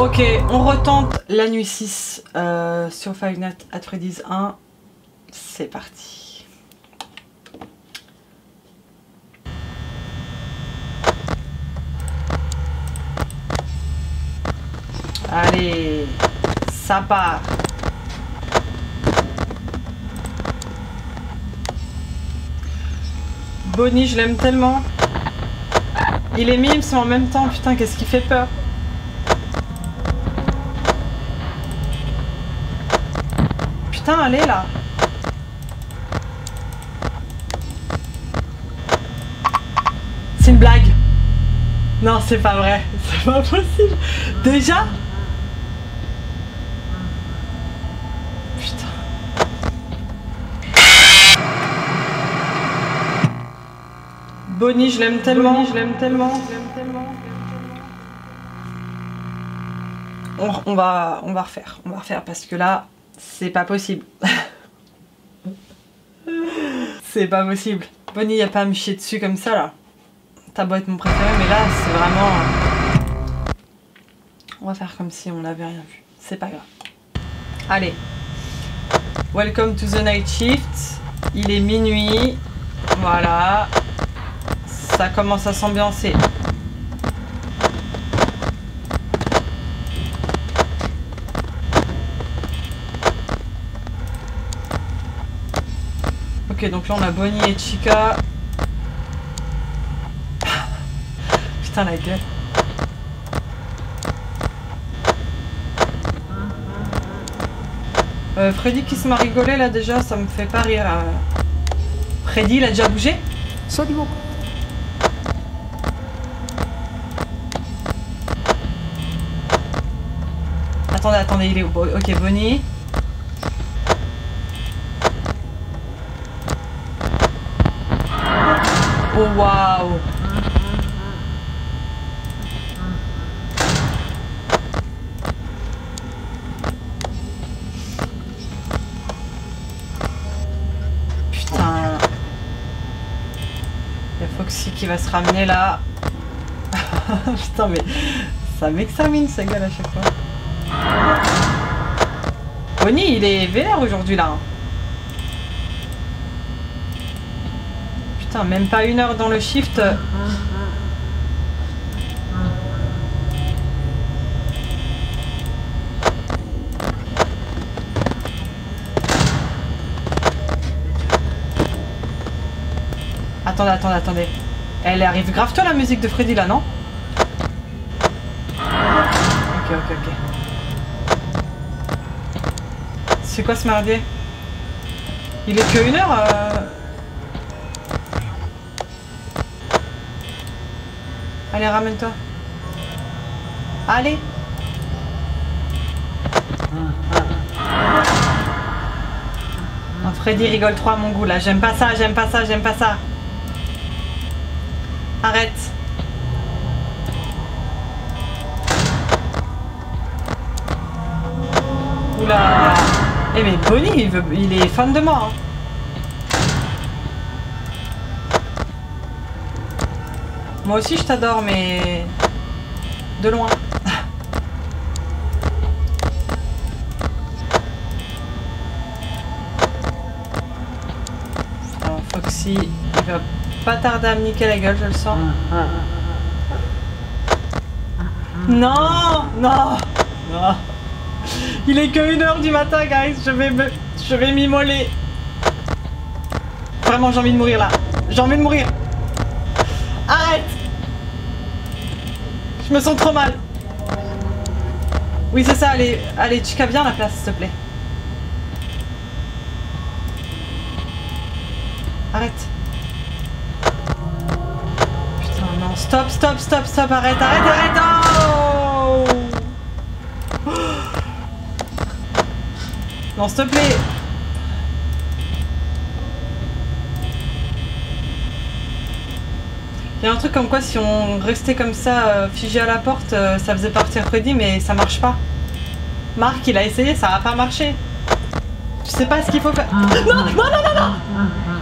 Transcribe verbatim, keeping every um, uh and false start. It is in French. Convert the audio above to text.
Ok, on retente la nuit six euh, sur Five Nights at Freddy's un. C'est parti. Allez, ça part. Bonnie, je l'aime tellement. Il est mimes mais en même temps, putain, qu'est-ce qui fait peur. Putain, allez là. C'est une blague. Non, c'est pas vrai. C'est pas possible. Déjà? Putain. Bonnie, je l'aime tellement. Bonnie, je l'aime tellement. Je l'aime tellement. On, on va, on va refaire. On va refaire parce que là, c'est pas possible. C'est pas possible. Bonnie, y a pas à me chier dessus comme ça là. T'as beau être mon préféré, mais là, c'est vraiment... On va faire comme si on n'avait rien vu. C'est pas grave. Allez. Welcome to the night shift. Il est minuit. Voilà. Ça commence à s'ambiancer. Ok, donc là on a Bonnie et Chica. Putain la gueule. Euh, Freddy qui se m'a rigolé là déjà, ça me fait pas rire. Euh... Freddy il a déjà bougé? Absolument. Attendez, attendez, il est où? Ok, Bonnie. Oh waouh. Putain. Il y a Foxy qui va se ramener là. Putain mais ça m'examine ce gars à chaque fois. Bonnie il est vénère aujourd'hui là. Putain, même pas une heure dans le shift. Attendez, attendez, attendez. Elle arrive grave tôt la musique de Freddy là, non? Ok, ok, ok. C'est quoi ce merdier? Il est que une heure euh... Allez, ramène-toi. Allez. Non, Freddy rigole trop à mon goût là. J'aime pas ça, j'aime pas ça, j'aime pas ça. Arrête. Oula. Eh mais Bonnie, il, veut, il est fan de moi. Hein. Moi aussi je t'adore, mais de loin. Alors, Foxy, il va pas tarder à me niquer la gueule, je le sens. Non, non, non. Il est que une heure du matin, guys. Je vais me, je vais m'immoler. Vraiment, j'ai envie de mourir là. J'ai envie de mourir. Arrête! Je me sens trop mal. Oui, c'est ça, allez, allez, Chica, viens à la place, s'il te plaît. Arrête. Putain, non, stop, stop, stop, stop, arrête, arrête, arrête, oh! Non, s'il te plaît. Il y a un truc comme quoi si on restait comme ça euh, figé à la porte, euh, ça faisait partir Freddy, mais ça marche pas. Marc il a essayé, ça a pas marché. Tu sais pas ce qu'il faut faire. Non, non, non, non, non.